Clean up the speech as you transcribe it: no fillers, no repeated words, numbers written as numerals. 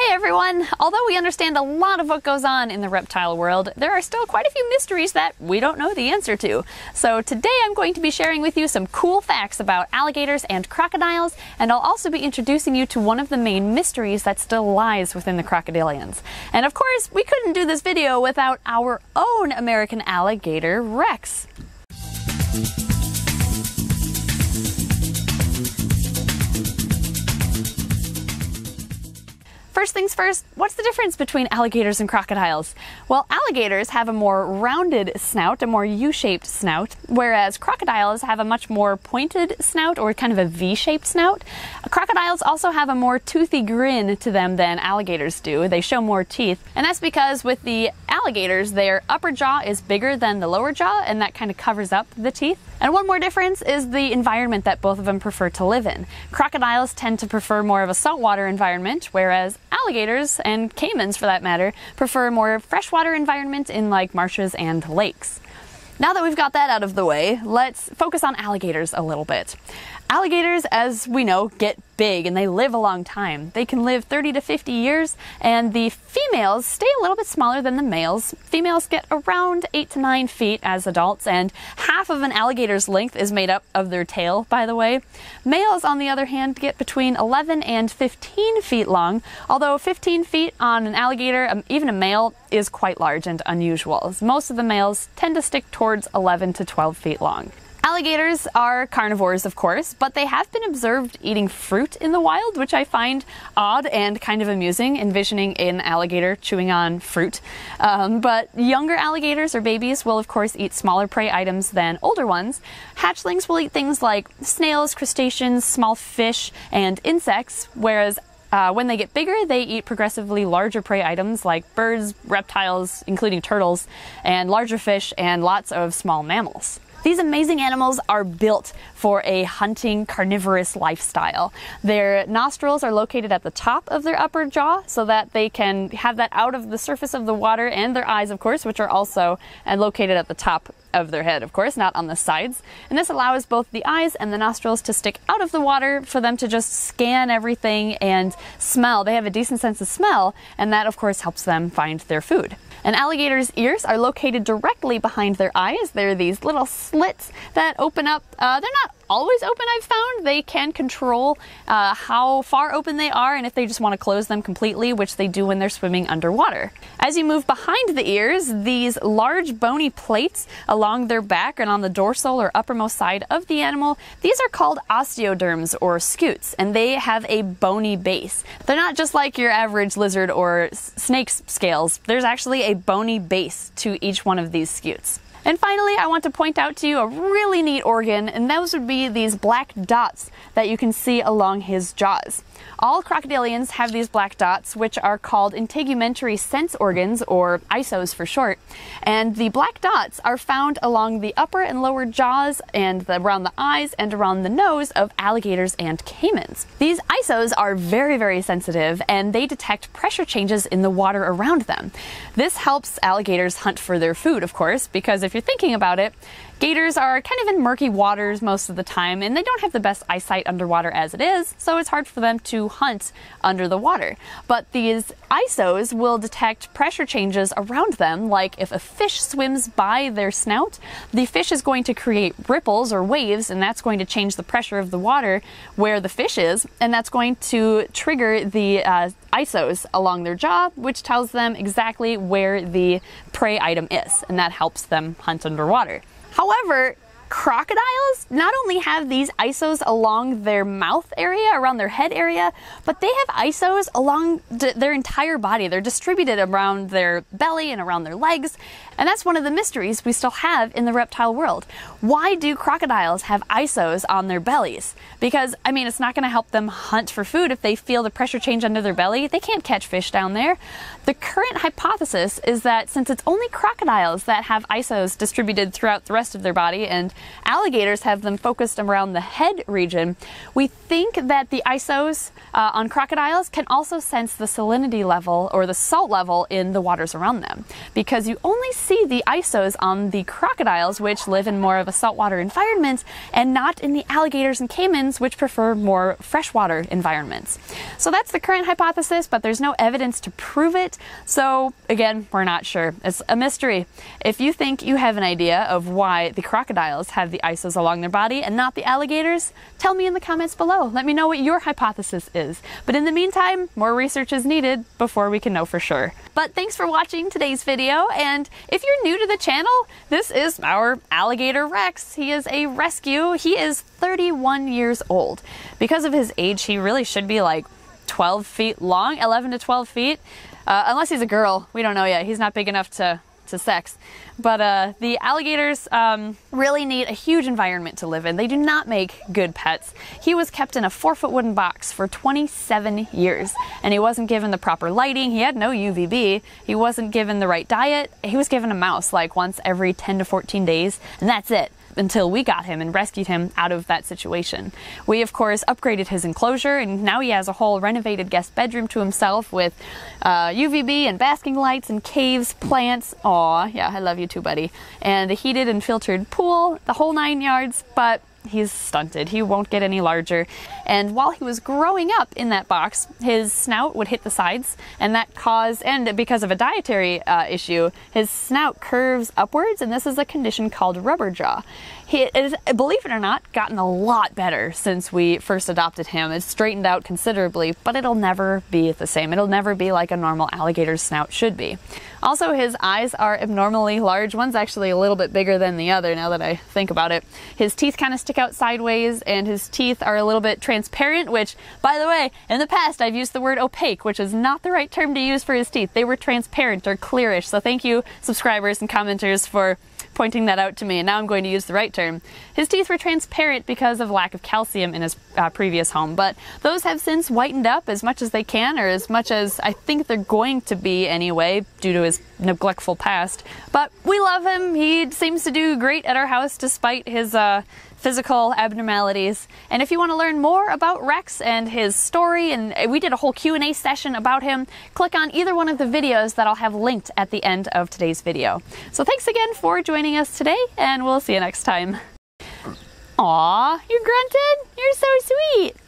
Hey everyone! Although we understand a lot of what goes on in the reptile world, there are still quite a few mysteries that we don't know the answer to. So today I'm going to be sharing with you some cool facts about alligators and crocodiles, and I'll also be introducing you to one of the main mysteries that still lies within the crocodilians. And of course, we couldn't do this video without our own American alligator, Rex. First things first, what's the difference between alligators and crocodiles? Well, alligators have a more rounded snout, a more U-shaped snout, whereas crocodiles have a much more pointed snout, or kind of a V-shaped snout. Crocodiles also have a more toothy grin to them than alligators do. They show more teeth, and that's because with the alligators, their upper jaw is bigger than the lower jaw, and that kind of covers up the teeth. And one more difference is the environment that both of them prefer to live in. Crocodiles tend to prefer more of a saltwater environment, whereas alligators, and caimans for that matter, prefer a more freshwater environment in like marshes and lakes. Now that we've got that out of the way, let's focus on alligators a little bit. Alligators, as we know, get big and they live a long time. They can live 30 to 50 years, and the females stay a little bit smaller than the males. Females get around 8 to 9 feet as adults, and half of an alligator's length is made up of their tail, by the way. Males, on the other hand, get between 11 and 15 feet long, although 15 feet on an alligator, even a male, is quite large and unusual. Most of the males tend to stick towards 11 to 12 feet long. Alligators are carnivores, of course, but they have been observed eating fruit in the wild, which I find odd and kind of amusing, envisioning an alligator chewing on fruit. But younger alligators or babies will, of course, eat smaller prey items than older ones. Hatchlings will eat things like snails, crustaceans, small fish, and insects, whereas when they get bigger, they eat progressively larger prey items like birds, reptiles, including turtles, and larger fish, and lots of small mammals. These amazing animals are built for a hunting, carnivorous lifestyle. Their nostrils are located at the top of their upper jaw so that they can have that out of the surface of the water, and their eyes, of course, which are also located at the top of their head, of course, not on the sides. And this allows both the eyes and the nostrils to stick out of the water for them to just scan everything and smell. They have a decent sense of smell, and that, of course, helps them find their food. An alligator's ears are located directly behind their eyes. They're these little slits that open up. They're not always open, I've found. They can control how far open they are and if they just want to close them completely, which they do when they're swimming underwater. As you move behind the ears, these large bony plates along their back and on the dorsal or uppermost side of the animal, these are called osteoderms or scutes, and they have a bony base. They're not just like your average lizard or snake's scales. There's actually a bony base to each one of these scutes. And finally, I want to point out to you a really neat organ, and those would be these black dots that you can see along his jaws. All crocodilians have these black dots, which are called integumentary sense organs, or ISOs for short. And the black dots are found along the upper and lower jaws and around the eyes and around the nose of alligators and caimans. These ISOs are very, very sensitive, and they detect pressure changes in the water around them. This helps alligators hunt for their food, of course, because if you're thinking about it, gators are kind of in murky waters most of the time, and they don't have the best eyesight underwater as it is, so it's hard for them to hunt under the water. But these ISOs will detect pressure changes around them, like if a fish swims by their snout, the fish is going to create ripples or waves, and that's going to change the pressure of the water where the fish is, and that's going to trigger the ISOs along their jaw, which tells them exactly where the prey item is, and that helps them hunt underwater. However, crocodiles not only have these ISOs along their mouth area, around their head area, but they have ISOs along their entire body. They're distributed around their belly and around their legs, and that's one of the mysteries we still have in the reptile world. Why do crocodiles have ISOs on their bellies? Because, I mean, it's not going to help them hunt for food if they feel the pressure change under their belly. They can't catch fish down there. The current hypothesis is that since it's only crocodiles that have ISOs distributed throughout the rest of their body, and alligators have them focused around the head region, we think that the ISOs on crocodiles can also sense the salinity level or the salt level in the waters around them, because you only see the isos on the crocodiles, which live in more of a saltwater environment, and not in the alligators and caimans, which prefer more freshwater environments. So that's the current hypothesis, but there's no evidence to prove it. So again, we're not sure. It's a mystery. If you think you have an idea of why the crocodiles have the isos along their body and not the alligators, tell me in the comments below. Let me know what your hypothesis is. But in the meantime, more research is needed before we can know for sure. But thanks for watching today's video, and if you're new to the channel, this is our alligator Rex. He is a rescue. He is 31 years old. Because of his age, he really should be like 12 feet long, 11 to 12 feet. Unless he's a girl, we don't know yet. He's not big enough to sex. But the alligators really need a huge environment to live in. They do not make good pets. He was kept in a 4-foot wooden box for 27 years, and he wasn't given the proper lighting. He had no UVB. He wasn't given the right diet. He was given a mouse like once every 10 to 14 days, and that's it, until we got him and rescued him out of that situation. We, of course, upgraded his enclosure, and now he has a whole renovated guest bedroom to himself with UVB and basking lights and caves, plants. Aw, yeah, I love you too, buddy. And a heated and filtered pool, the whole 9 yards, but he's stunted. He won't get any larger. And while he was growing up in that box, his snout would hit the sides, and that caused, and because of a dietary issue, his snout curves upwards, and this is a condition called rubber jaw. He is, believe it or not, gotten a lot better since we first adopted him. It's straightened out considerably, but it'll never be the same. It'll never be like a normal alligator's snout should be. Also, his eyes are abnormally large. One's actually a little bit bigger than the other now that I think about it. His teeth kind of stick out sideways, and his teeth are a little bit transparent, which, by the way, in the past I've used the word opaque, which is not the right term to use for his teeth. They were transparent or clearish, so thank you subscribers and commenters for pointing that out to me, and now I'm going to use the right term. His teeth were transparent because of lack of calcium in his previous home, but those have since whitened up as much as they can, or as much as I think they're going to be anyway, due to his neglectful past. But we love him. He seems to do great at our house despite his physical abnormalities. And if you want to learn more about Rex and his story, and we did a whole Q&A session about him, click on either one of the videos that I'll have linked at the end of today's video. So thanks again for joining us today, and we'll see you next time. Aw, you grunted? You're so sweet.